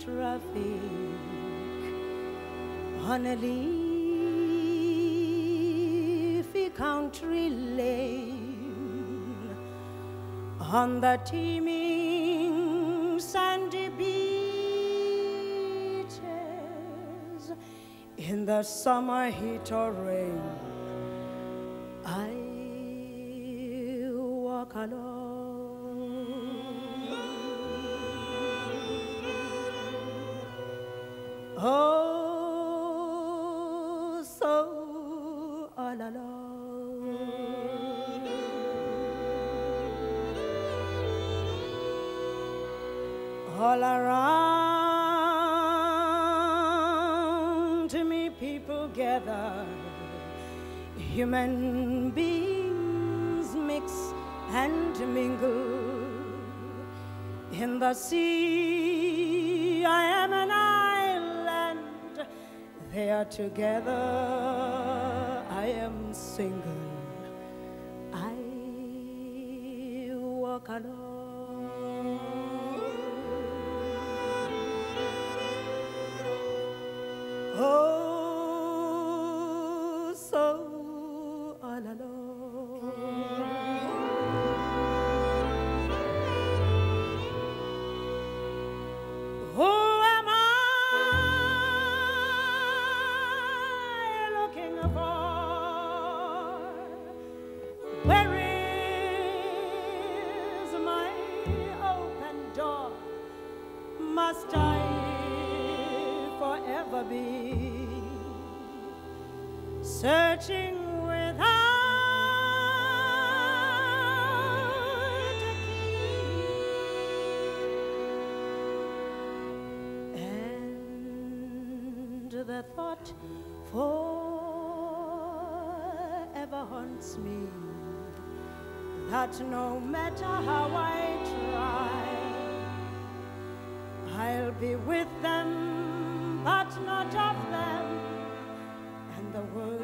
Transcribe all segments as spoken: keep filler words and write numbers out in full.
traffic on a leafy country lane, on the teeming sandy beaches, in the summer heat or rain, I walk alone. Oh, so all alone. All around me people gather, human beings mix and mingle. In the sea I am an island, they are together, I am single, I walk alone. Oh, so all alone. Who am I looking for? Where is my open door? Must I forever be searching without a key? And the thought forever haunts me, that no matter how I try, I'll be with them, but not of them, and the world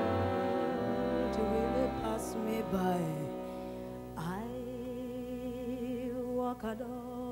will pass me by. I walk alone.